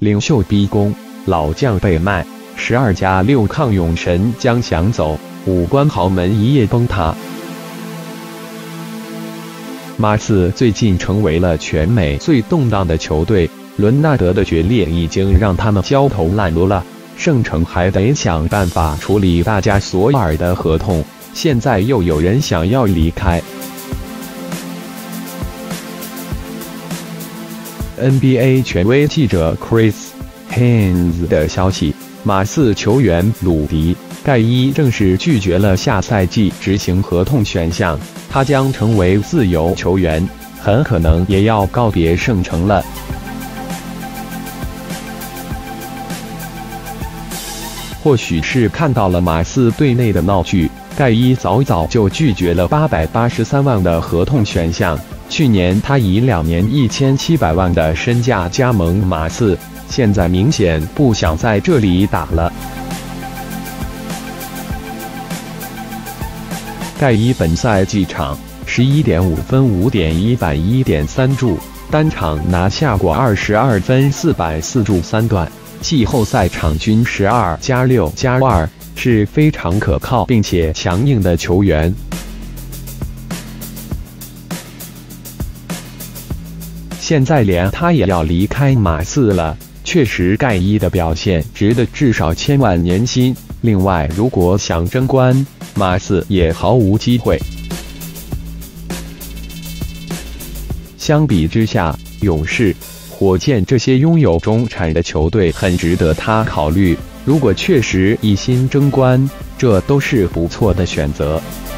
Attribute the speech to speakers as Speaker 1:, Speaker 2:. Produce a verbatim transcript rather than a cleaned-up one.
Speaker 1: 领袖逼宫，老将被卖，十二加六抗永神将抢走，五官豪门一夜崩塌。马刺最近成为了全美最动荡的球队，伦纳德的决裂已经让他们焦头烂额了。圣城还得想办法处理大加索尔的合同，现在又有人想要离开。N B A 权威记者 Chris Haynes 的消息，马刺球员鲁迪·盖伊正式拒绝了下赛季执行合同选项，他将成为自由球员，很可能也要告别圣城了。或许是看到了马刺队内的闹剧，盖伊早早就拒绝了八百八十三万的合同选项。去年他以两年一千七百万的身价加盟马刺，现在明显不想在这里打了。盖伊本赛季场十一点五分、五点一板、一点三助，单场拿下过二十二分、四百四助三段，季后赛场均十二加六加二，是非常可靠并且强硬的球员。现在连他也要离开马刺了，确实盖伊的表现值得至少千万年薪。另外，如果想争冠，马刺也毫无机会。相比之下，勇士、火箭这些拥有中产的球队很值得他考虑。如果确实一心争冠，这都是不错的选择。